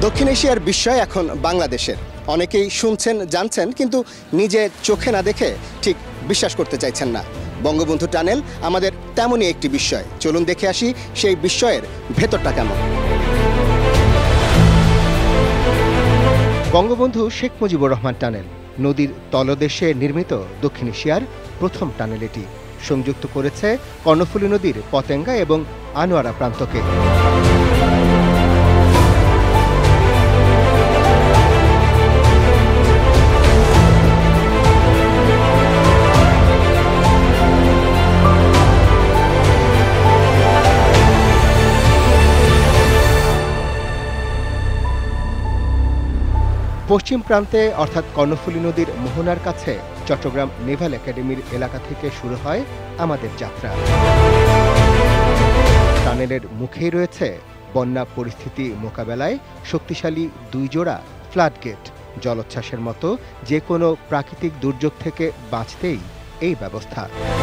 দক্ষিণ এশিয়ার বিস্ময় এখন বাংলাদেশের। অনেকেই শুনছেন জানছেন, কিন্তু নিজে চোখে না দেখে ঠিক বিশ্বাস করতে চাইছেন না। বঙ্গবন্ধু টানেল আমাদের তেমনই একটি বিস্ময়। চলুন দেখে আসি সেই বিস্ময়ের ভেতরটা কেমন। বঙ্গবন্ধু শেখ মুজিবুর রহমান টানেল নদীর তলদেশে নির্মিত দক্ষিণ এশিয়ার প্রথম টানেল। এটি সংযুক্ত করেছে কর্ণফুলী নদীর পতেঙ্গা এবং আনোয়ারা প্রান্তকে। পশ্চিম প্রান্তে অর্থাৎ কর্ণফুলী নদীর মোহনার কাছে চট্টগ্রাম নেভাল একাডেমির এলাকা থেকে শুরু হয় আমাদের যাত্রা। টানেলের মুখেই রয়েছে বন্যা পরিস্থিতি মোকাবেলায় শক্তিশালী 2 জোড়া ফ্লাড গেট। জলোচ্ছ্বাসের মতো যে কোনো প্রাকৃতিক দুর্যোগ থেকে বাঁচতেই এই ব্যবস্থা।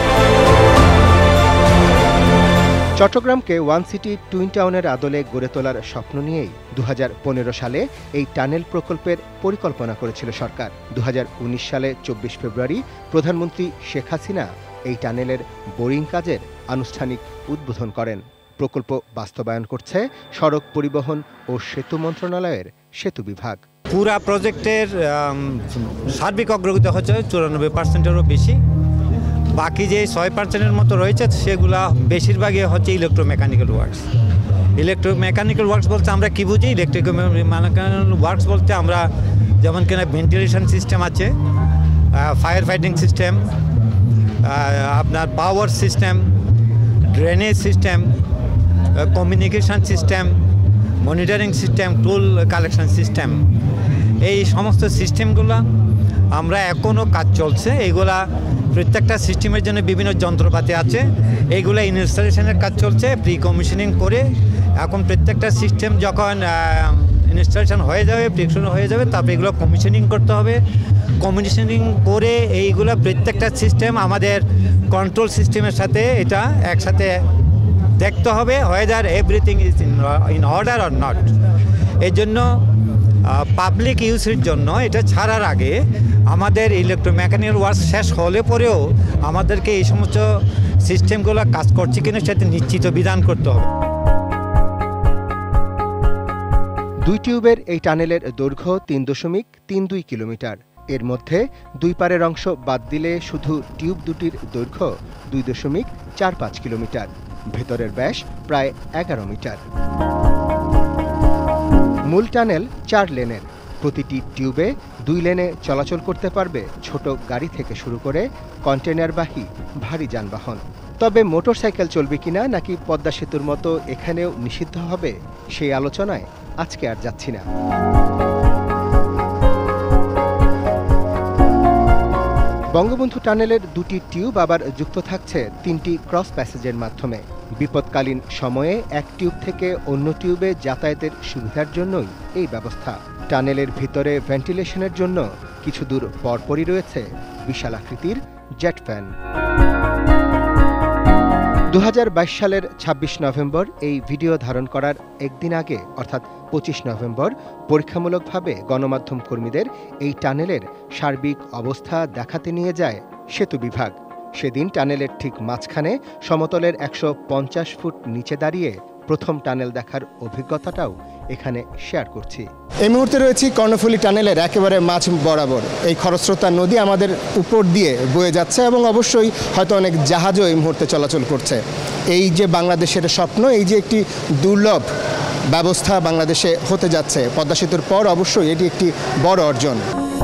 চট্টগ্রামকে ওয়ান সিটি টুইন টাউনের আদলে গড়ে তোলার স্বপ্ন নিয়েই 2015 সালে এই টানেল প্রকল্পের পরিকল্পনা করেছিল সরকার। 2019 সালে 24 ফেব্রুয়ারি প্রধানমন্ত্রী শেখ হাসিনা এই টানেলের বোরিং কাজের আনুষ্ঠানিক উদ্বোধন করেন। প্রকল্প বাস্তবায়ন করছে সড়ক পরিবহন ও সেতু মন্ত্রণালয়ের সেতু বিভাগ। পুরা প্রজেক্টের সার্বিক অগ্রগতি হচ্ছে 94%-এরও বেশি। বাকি যে 6%-এর মতো রয়েছে সেগুলা বেশিরভাগই হচ্ছে ইলেকট্রোমেকানিক্যাল ওয়ার্কস। ইলেকট্রোমেকানিক্যাল ওয়ার্কস বলতে আমরা কি বুঝি? ইলেকট্রিক্যাল ওয়ার্কস বলতে আমরা যেমন কিনা ভেন্টিলেশন সিস্টেম আছে, ফায়ার ফাইটিং সিস্টেম, আপনার power system, drainage system, communication system, monitoring system, toll collection system, এই সমস্ত সিস্টেমগুলো আমরা এখনও কাজ চলছে। এইগুলা প্রত্যেকটা সিস্টেমের জন্য বিভিন্ন যন্ত্রপাতি আছে, এইগুলো ইনস্টলেশনের কাজ চলছে প্রি কমিশনিং করে। এখন প্রত্যেকটা সিস্টেম যখন ইনস্টলেশন হয়ে যাবে, প্রিকশন হয়ে যাবে, তারপরে এগুলো কমিশনিং করতে হবে। কমিশনিং করে এইগুলো প্রত্যেকটা সিস্টেম আমাদের কন্ট্রোল সিস্টেমের সাথে এটা একসাথে দেখতে হবে whether everything is in order or not। এই জন্য পাবলিক ইউজের জন্য এটা ছাড়ার আগে আমাদের ইলেকট্রোমেকানিক্যাল ওয়ার্ক শেষ হলে পরেও আমাদেরকে এই সমস্ত সিস্টেমগুলো কাজ করছে কিনা সেটা নিশ্চিত বিধান করতে হবে। 2 টিউবের এই টানেলের দৈর্ঘ্য 3.32 কিলোমিটার। এর মধ্যে 2 পারের অংশ বাদ দিলে শুধু টিউব দুটির দৈর্ঘ্য 2.45 কিলোমিটার। ভেতরের ব্যাস প্রায় 11 মিটার। মূল টানেল 4 লেনের। প্রতিটি টিউবে 2 লেনে চলাচল করতে পারবে ছোট গাড়ি থেকে শুরু করে কন্টেনারবাহী ভারী যানবাহন। তবে মোটরসাইকেল চলবে কিনা, নাকি পদ্মা সেতুর মতো এখানেও নিষিদ্ধ হবে, সেই আলোচনায় আজকে আর যাচ্ছি না। বঙ্গবন্ধু টানেলের 2টি টিউব আবার যুক্ত থাকছে 3টি ক্রস প্যাসেজের মাধ্যমে। বিপদকালীন সময়ে এক টিউব থেকে অন্য টিউবে যাতায়াতের সুবিধার জন্যই এই ব্যবস্থা। টানেলের ভিতরে ভেন্টিলেশনের জন্য কিছু দূর পরপরই রয়েছে বিশাল আকৃতির জেট ফ্যান। 2022 সালের 26 নভেম্বর এই ভিডিও ধারণ করার একদিন আগে অর্থাৎ 25 নভেম্বর পরীক্ষামূলকভাবে গণমাধ্যম কর্মীদের এই টানেলের সার্বিক অবস্থা দেখাতে নিয়ে যায় সেতু বিভাগ। সেদিন টানেলের ঠিক মাঝখানে সমতলের 150 ফুট নিচে দাঁড়িয়ে প্রথম টানেল দেখার অভিজ্ঞতাটাও এখানে শেয়ার করছি। এই মুহূর্তে রয়েছি কর্ণফুলী টানেলের একেবারে মাঝ বরাবর। এই খরস্রোতা নদী আমাদের উপর দিয়ে বয়ে যাচ্ছে এবং অবশ্যই হয়তো অনেক জাহাজও এই মুহূর্তে চলাচল করছে। এই যে বাংলাদেশের স্বপ্ন, এই যে একটি দুর্লভ ব্যবস্থা বাংলাদেশে হতে যাচ্ছে পদ্মা সেতুর পর, অবশ্যই এটি একটি বড় অর্জন।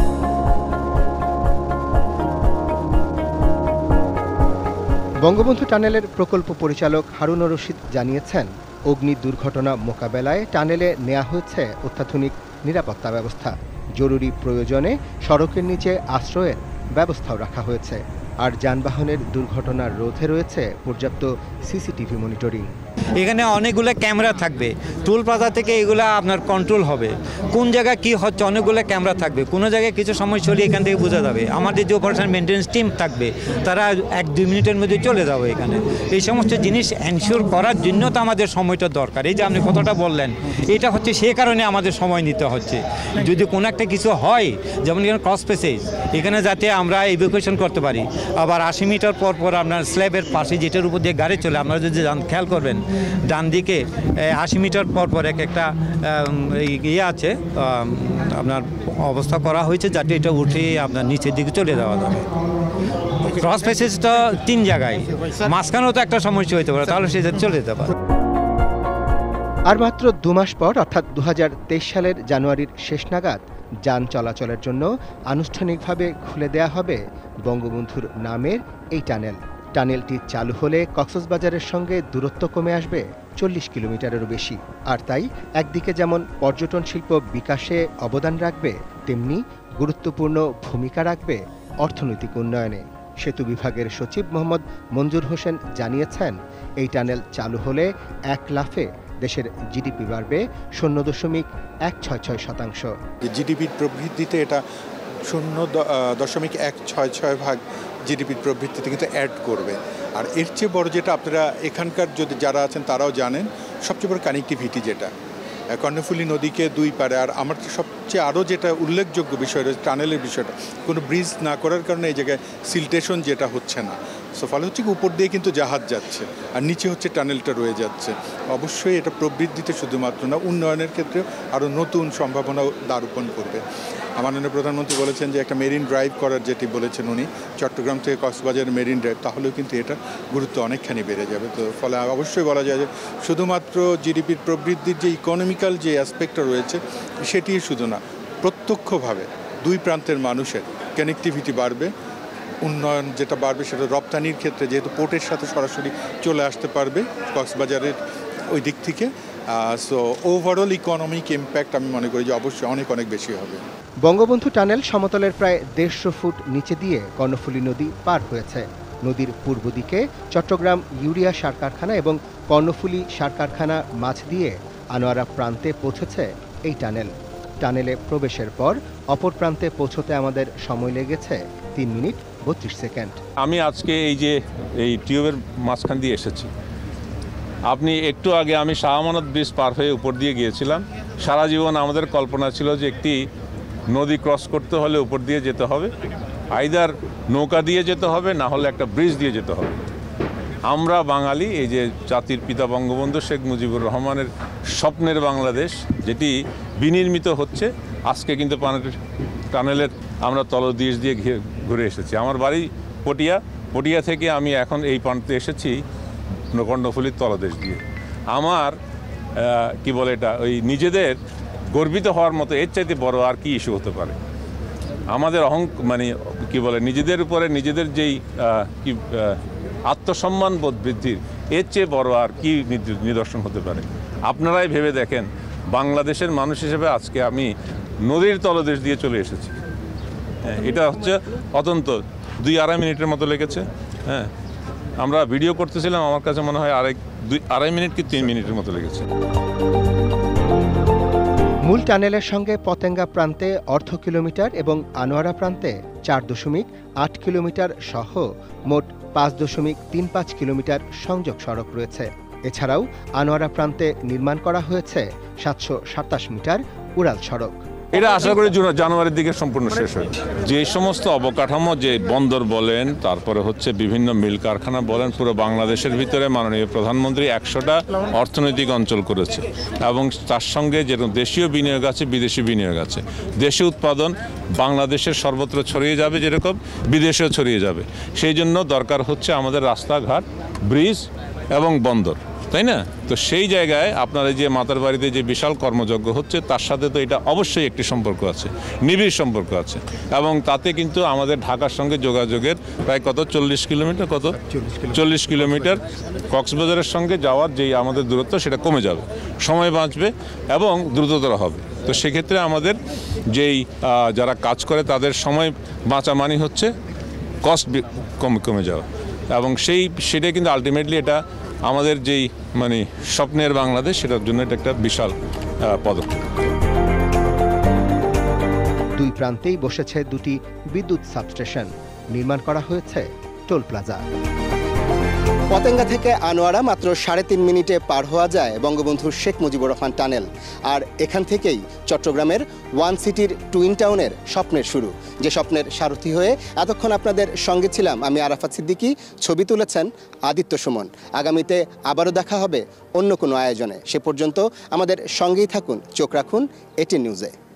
বঙ্গবন্ধু টানেলের প্রকল্প পরিচালক হারুনুর রশিদ জানিয়েছেন, অগ্নি দুর্ঘটনা মোকাবেলায় টানেলে নেওয়া হয়েছে অত্যাধুনিক নিরাপত্তা ব্যবস্থা। জরুরি প্রয়োজনে সড়কের নিচে আশ্রয়ের ব্যবস্থাও রাখা হয়েছে। আর যানবাহনের দুর্ঘটনার রোধে রয়েছে পর্যাপ্ত সিসিটিভি মনিটরিং। এখানে অনেকগুলো ক্যামেরা থাকবে, টুল প্লাজা থেকে এগুলা আপনার কন্ট্রোল হবে, কোন জায়গায় কী হচ্ছে অনেকগুলো ক্যামেরা থাকবে, কোনো জায়গায় কিছু সমস্যা হলে এখান থেকে বোঝা যাবে। আমাদের যে অপারেশন মেনটেন্যান্স টিম থাকবে তারা 1-2 মিনিটের মধ্যে চলে যাবে এখানে। এই সমস্ত জিনিস এনশিওর করার জন্য তো আমাদের সময়টা দরকার। এই যে আপনি কথাটা বললেন, এটা হচ্ছে সে কারণে আমাদের সময় নিতে হচ্ছে। যদি কোনো একটা কিছু হয়, যেমন এখানে ক্রস প্যাসেজ, এখানে যাতে আমরা ইভ্যাকুয়েশন করতে পারি। আবার 80 মিটার পর পর আপনার স্ল্যাবের পাশে যেটার উপর দিয়ে গাড়ি চলে, আপনারা যদি খেয়াল করবেন ডান দিকে 80 মিটার পর পর একটা ইয়ে আছে, আপনার অবস্থা করা হয়েছে যাতে এটা উঠে আপনার নিচের দিকে চলে যাওয়া যাবে। ক্রস প্যাসেজটা 3 জায়গায়, মাঝখানেও তো একটা সমস্যা হতে পারে, তাহলে সেটা চলে যেতে পারে। আর মাত্র 2 মাস পর অর্থাৎ 2023 সালের জানুয়ারির শেষ নাগাদ যান চলাচলের জন্য আনুষ্ঠানিকভাবে খুলে দেয়া হবে বঙ্গবন্ধুর নামের এই টানেল। টানেলটি চালু হলে কক্সবাজারের সঙ্গে দূরত্ব কমে আসবে 40 কিলোমিটারেরও বেশি। আর তাই একদিকে যেমন পর্যটন শিল্প বিকাশে অবদান রাখবে, তেমনি গুরুত্বপূর্ণ ভূমিকা রাখবে অর্থনৈতিক উন্নয়নে। সেতু বিভাগের সচিব মোহাম্মদ মঞ্জুর হোসেন জানিয়েছেন, এই টানেল চালু হলে 1 লাফে দেশের জিডিপি বাড়বে 0.166%। জিডিপির প্রবৃদ্ধিতে এটা 0.166% জিডিপির প্রবৃদ্ধিতে কিন্তু অ্যাড করবে। আর এর চেয়ে বড় যেটা আপনারা এখানকার যদি যারা আছেন তারাও জানেন, সবচেয়ে বড় কানেক্টিভিটি যেটা কর্ণফুলী নদীকে 2 পারে। আর আমার সবচেয়ে আরও যেটা উল্লেখযোগ্য বিষয় রয়েছে টানেলের বিষয়টা, কোনো ব্রিজ না করার কারণে এই জায়গায় সিলটেশন যেটা হচ্ছে না। সো ফলে হচ্ছে কি উপর দিয়ে কিন্তু জাহাজ যাচ্ছে আর নিচে হচ্ছে টানেলটা রয়ে যাচ্ছে। অবশ্যই এটা প্রবৃদ্ধিতে শুধুমাত্র না, উন্নয়নের ক্ষেত্রে আরও নতুন সম্ভাবনা দ্বারোপণ করবে। মাননীয় প্রধানমন্ত্রী বলেছেন যে একটা মেরিন ড্রাইভ করার, যেটি বলেছেন উনি, চট্টগ্রাম থেকে কক্সবাজার মেরিন ড্রাইভ, তাহলেও কিন্তু এটা গুরুত্ব অনেকখানি বেড়ে যাবে। তো ফলে অবশ্যই বলা যায় যে শুধুমাত্র জিডিপির প্রবৃদ্ধির যে ইকোনমিক্যাল যে অ্যাসপেক্টটা রয়েছে সেটি শুধু না, প্রত্যক্ষভাবে 2 প্রান্তের মানুষের কানেক্টিভিটি বাড়বে, উন্নয়ন যেটা বাড়বে সেটা রপ্তানির ক্ষেত্রে, যেহেতু পোর্টের সাথে সরাসরি চলে আসতে পারবে কক্সবাজারের ওই দিক থেকে। সো ওভারঅল ইকোনমিক ইম্প্যাক্ট আমি মনে করি যে অবশ্যই অনেক অনেক বেশি হবে। বঙ্গবন্ধু টানেল সমতলের প্রায় 150 ফুট নিচে দিয়ে কর্ণফুলী নদী পার হয়েছে। নদীর পূর্ব দিকে চট্টগ্রাম ইউরিয়া সার কারখানা এবং কর্ণফুলী সার কারখানা মাঝ দিয়ে আনোয়ারা প্রান্তে পৌঁছেছে এই টানেল। টানেলে প্রবেশের পর অপর প্রান্তে পৌঁছতে আমাদের সময় লেগেছে 3 মিনিট 32 সেকেন্ড। আমি আজকে এই টিউবের মাঝখান দিয়ে এসেছি। আপনি একটু আগে আমি শাহ আমানত ব্রিজ পার হয়ে উপর দিয়ে গিয়েছিলাম। সারা জীবন আমাদের কল্পনা ছিল যে একটি নদী ক্রস করতে হলে উপর দিয়ে যেতে হবে, আইদার নৌকা দিয়ে যেতে হবে, না হলে একটা ব্রিজ দিয়ে যেতে হবে। আমরা বাঙালি, এই যে জাতির পিতা বঙ্গবন্ধু শেখ মুজিবুর রহমানের স্বপ্নের বাংলাদেশ যেটি বিনির্মিত হচ্ছে, আজকে কিন্তু টানেলের আমরা তলদেশ দিয়ে ঘুরে এসেছি। আমার বাড়ি পটিয়া থেকে আমি এখন এই প্রান্তে এসেছি কর্ণফুলীর তলদেশ দিয়ে। আমার কি বলে এটা, ওই নিজেদের গর্বিত হওয়ার মতো এর চাইতে বড় আর কি ইস্যু হতে পারে। আমাদের মানে কি বলে, নিজেদের উপরে নিজেদের যেই আত্মসম্মান বোধ বৃদ্ধির এর চেয়ে বড় আর কি নিদর্শন হতে পারে। আপনারাই ভেবে দেখেন, বাংলাদেশের মানুষ হিসেবে আজকে আমি নদীর তলদেশ দিয়ে চলে এসেছি। এটা হচ্ছে অত্যন্ত 2-2.5 মিনিটের মতো লেগেছে। হ্যাঁ, আমরা ভিডিও করতেছিলাম, আমার কাছে মনে হয় 2.5 মিনিট কি 3 মিনিটের মতো লেগেছে। মূল টানেলের সঙ্গে পতেঙ্গা প্রান্তে 1/2 কিলোমিটার এবং আনোয়ারা প্রান্তে 4.8 কিলোমিটার সহ মোট 5.35 কিলোমিটার সংযোগ সড়ক রয়েছে। এছাড়াও আনোয়ারা প্রান্তে নির্মাণ করা হয়েছে 727 মিটার উড়াল সড়ক। এটা আশা করি জানুয়ারির দিকে সম্পূর্ণ শেষ হবে। যে সমস্ত অবকাঠামো, যে বন্দর বলেন, তারপরে হচ্ছে বিভিন্ন মিল কারখানা বলেন, পুরো বাংলাদেশের ভিতরে মাননীয় প্রধানমন্ত্রী 100টা অর্থনৈতিক অঞ্চল করেছে এবং তার সঙ্গে যেরকম দেশীয় বিনিয়োগ আছে, বিদেশি বিনিয়োগ আছে। দেশীয় উৎপাদন বাংলাদেশের সর্বত্র ছড়িয়ে যাবে, যেরকম বিদেশেও ছড়িয়ে যাবে। সেই জন্য দরকার হচ্ছে আমাদের রাস্তাঘাট, ব্রিজ এবং বন্দর, তাই না? তো সেই জায়গায় আপনার যে মাতার বাড়িতে যে বিশাল কর্মযজ্ঞ হচ্ছে, তার সাথে তো এটা অবশ্যই একটি সম্পর্ক আছে, নিবিড় সম্পর্ক আছে। এবং তাতে কিন্তু আমাদের ঢাকার সঙ্গে যোগাযোগের প্রায় 40 কিলোমিটার কক্সবাজারের সঙ্গে যাওয়ার যেই আমাদের দূরত্ব, সেটা কমে যাবে, সময় বাঁচবে এবং দ্রুততর হবে। তো সেক্ষেত্রে আমাদের যেই যারা কাজ করে তাদের সময় বাঁচা মানে হচ্ছে কস্ট কমে যাওয়া, এবং সেটাই কিন্তু আলটিমেটলি এটা আমাদের যেই মানে স্বপ্নের বাংলাদেশ, সেটার জন্য এটা একটা বিশাল পদক্ষেপ। দুই প্রান্তেই বসেছে দুটি বিদ্যুৎ সাবস্টেশন, নির্মাণ করা হয়েছে টোল প্লাজা। পতেঙ্গা থেকে আনোয়ারা মাত্র 3.5 মিনিটে পার হওয়া যায় বঙ্গবন্ধু শেখ মুজিবুর রহমান টানেল। আর এখান থেকেই চট্টগ্রামের ওয়ান সিটির টুইন টাউনের স্বপ্নের শুরু, যে স্বপ্নের সারথি হয়ে এতক্ষণ আপনাদের সঙ্গে ছিলাম আমি আরাফাত সিদ্দিকী। ছবি তুলেছেন আদিত্য সুমন। আগামীতে আবারও দেখা হবে অন্য কোনো আয়োজনে। সে পর্যন্ত আমাদের সঙ্গেই থাকুন, চোখ রাখুন ATN নিউজে।